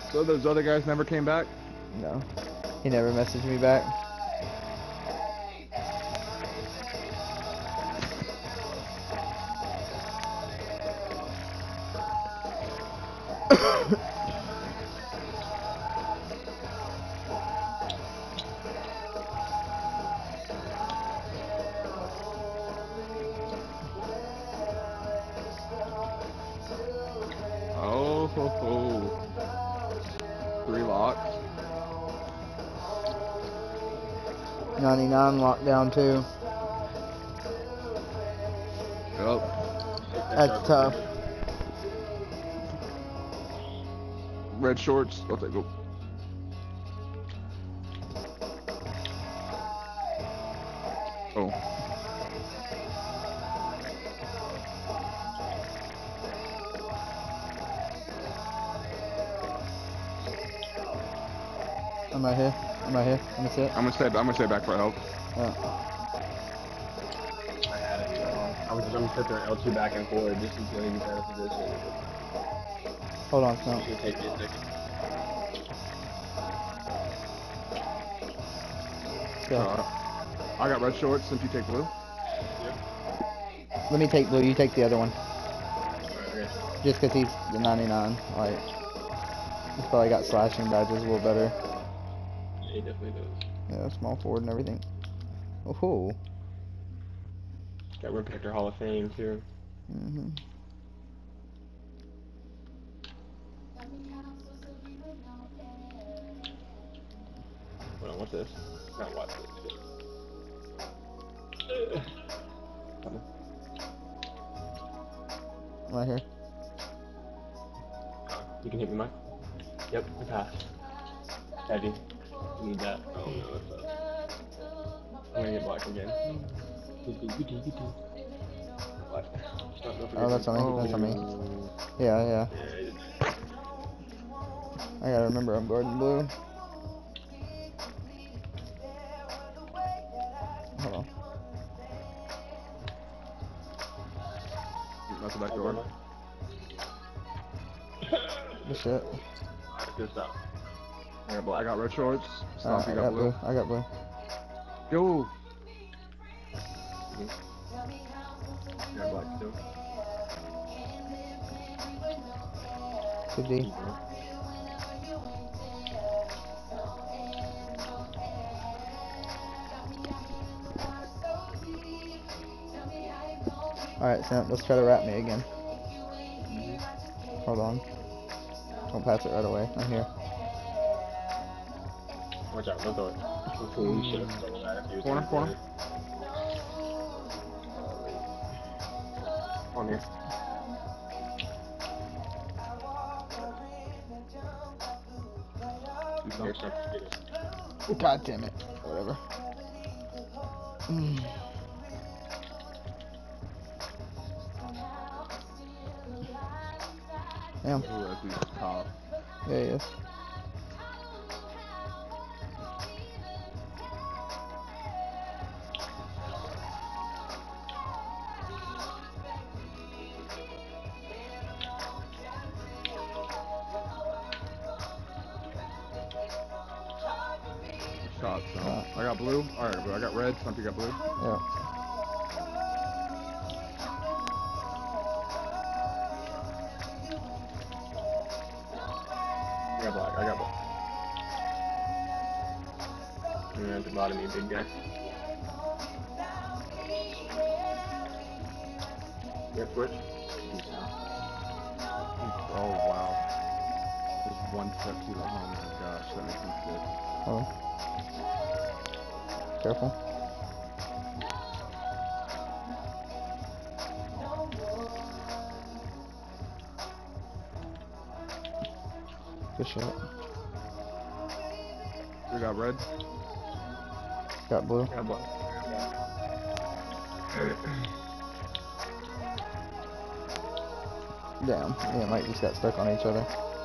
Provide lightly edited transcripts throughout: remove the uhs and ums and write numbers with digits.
So those other guys never came back? No. He never messaged me back. Oh, ho, ho. 3 locks. 99 lockdown too. Yep. That's tough. Red shorts. I'll take them. Oh. I'm right here. I'm right here. Let me see it. I'm gonna stay back for help. Yeah. I had it. I was just gonna sit there L2 back and forward just until he gets out of position. Hold on, Snow. Should take me a second. Yeah. I got red shorts since you take blue. Let me take blue. You take the other one. Okay. Just because he's the 99. Like, he's probably got slashing badges a little better. Yeah, he definitely does. Yeah, small forward and everything. Oh. Got Rim Protector Hall of Fame too. Mm-hmm. Hold on, what's this? Not watch this. Right here. You can hit me, Mike. Yep, you passed. Heavy. You need that. Oh no, that's up. I'm gonna get black again. Black. Oh, that's on me. That's on me. Yeah, yeah. I gotta remember I'm guarding blue. Hold on. That's the back door. Good shit. Good stuff. I got red shorts. I Stompy got blue. I got blue. Yo. Got black still. Good D. Alright, Sam, let's try to wrap me again. Hold on. Don't pass it right away. I'm here. Watch out, don't throw it. We should have thrown that if he was Corner, in corner. On here. Here's something. Get it. God damn it. Whatever. Damn. Ooh, that's these top. Yeah, he is. Shots. I got blue. Alright, I got red. Stumpy got blue. Yeah. I got black. I got black. And at the bottom, you big guy. Get switch. Oh wow. Just one step too long. Oh my gosh, that makes me sick. Oh. Careful. Good shot. We got red. Got blue. Got black. Damn. Me and Mike just got stuck on each other.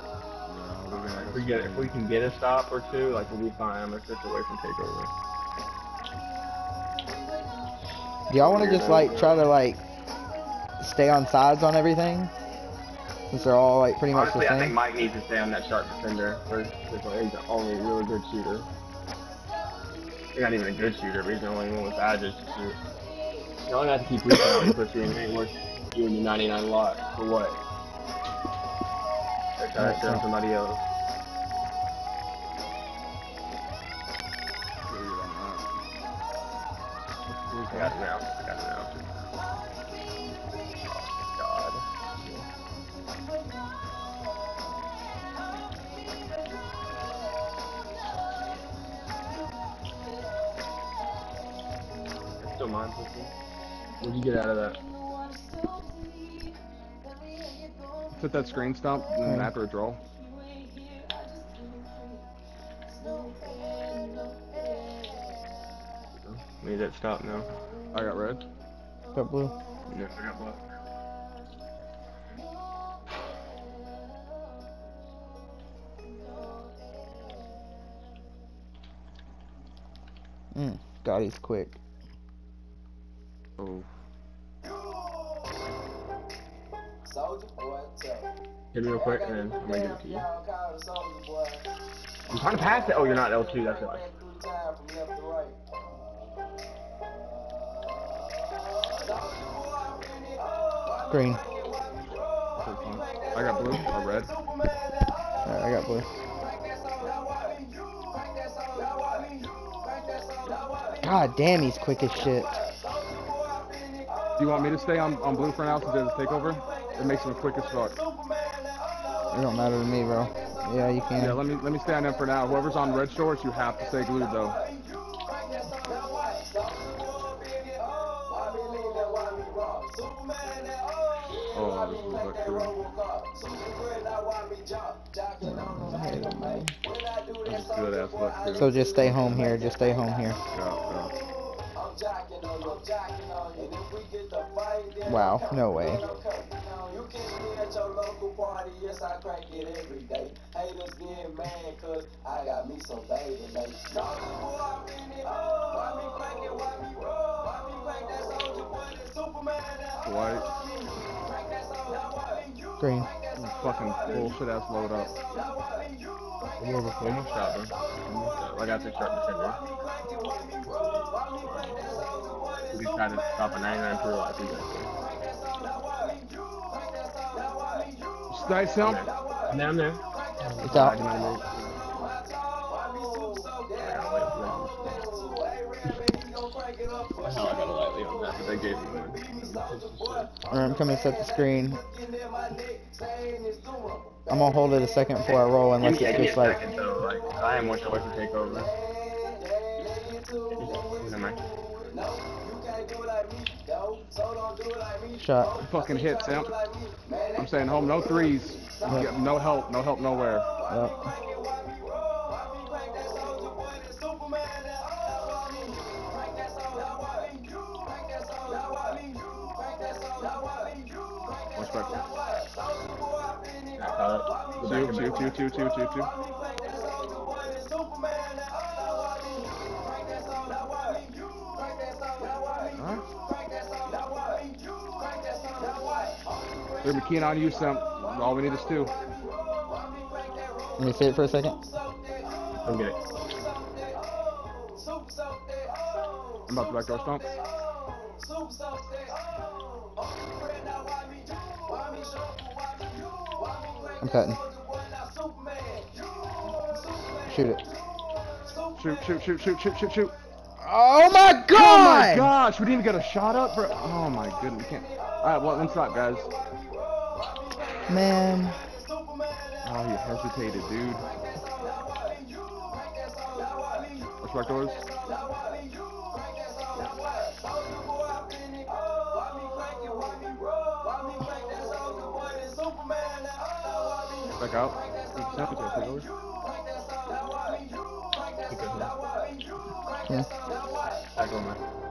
If we can get a stop or two, like we'll be fine. I'm just away from takeover. Do y'all want to just like try to like stay on sides on everything? Since they're all like pretty much Honestly, the I think same. Mike needs to stay on that sharp defender first. Because he's the only really good shooter. He's not even a good shooter, but he's the only one with badges to shoot. You only have to keep reaching out and pushing. It ain't worth doing the 99 lot for what? They're trying to show somebody else. I got it now. I got it now. Oh, God. It's still mine, pussy. What'd you get out of that? Hit that screen stump and then after a draw. We need that stop now. I got red. Got blue. No, I got black. God, he's quick. Oh. Hit me real quick and then I'm gonna give it to you. I'm trying to pass it. Oh, you're not L2, that's it. Green. I got blue or red. Alright, I got blue. God damn, he's quick as shit. Do you want me to stay on blue for now since there's a takeover? It makes him quick as fuck. It don't matter to me, bro. Yeah, you can. Yeah, let me stay on them for now. Whoever's on red shorts, you have to stay glued though. Oh, this is like true. That's good ass luck too. So just stay home here. Just stay home here. Yeah. Wow, no way. White. Green. Fucking bullshit ass load up. Almost shot, bro. I got the sharp defender. We just tried to stop a 99 through I think that's Nice help. I'm there. It's out. I got a lightly on that, but they gave me one. Alright, I'm coming to set the screen. I'm gonna hold it a second before I roll unless Give it's me just a like... second, though. Like, I have more choice to take over. Never mind. Shot. Fucking hit, Sam. I'm saying home, no threes. Yep. No help nowhere. Yep. Watch back. I caught it. Two. Alright. They're McKeon on you, Sam. All we need is two. Let me see it for a second. Come get it. I'm about to backdoor stomp. I'm cutting. Shoot it. Shoot. Oh my god! Oh my gosh, we didn't even get a shot up for. Oh my goodness, we can't. Alright, well, inside, guys. Man. Oh, you hesitated, dude. Respect doors. Back out. Yeah. Back on, man.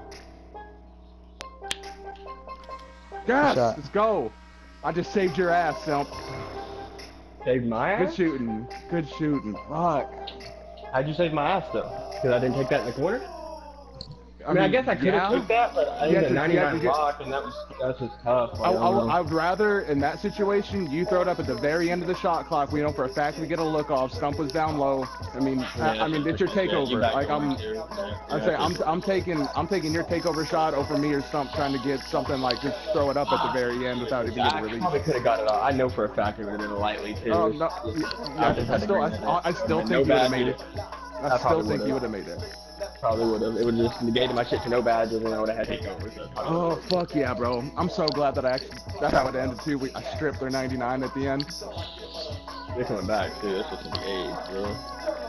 Yes, Shot. let's go. I just saved your ass, Selp. Saved my ass? Good shooting. Fuck. How'd you save my ass, though? Because I didn't take that in the corner? I mean, I guess I could have took that, but I You think had the to- you had 99 to get- block, and that's just tough. Like, I would rather, in that situation, you throw it up at the very end of the shot clock. We know for a fact we get a look off. Stump was down low. I mean, I mean, it's your takeover. Like I'm taking your takeover shot over me or Stump trying to get something like just throw it up at the very end without even getting I released. probably could have got it off. I know for a fact it would have been a lightly too. Oh no! I just had to bring it I still in. think No you would have badges. made it. I I still probably think you would've. would have made it. Probably would have. It would have just negated my shit to no badges, and I would have had takeover. So Oh fuck yeah, bro! I'm so glad that that's how it ended too. I stripped their 99 at the end. they're coming back too. That's just a age, bro.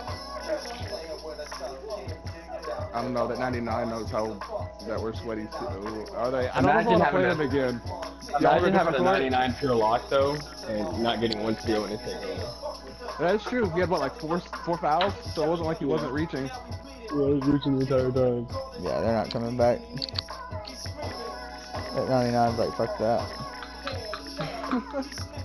I don't know that 99 knows how that we're sweaty too. Are they? I don't know if I Imagine want to having play a- them again. Y'all Imagine ever having a been before? 99 pure lock though, and not getting one steal in his takeover. That is true. He had what, like four fouls, so it wasn't like he wasn't reaching. Yeah, I was reaching the entire time. Yeah, they're not coming back. That 99's like, fuck that.